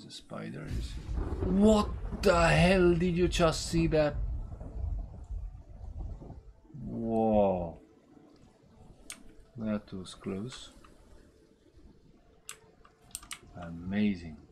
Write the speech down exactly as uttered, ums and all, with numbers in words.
the spider is. What the hell? Did you just see that? Whoa. That was close. Amazing.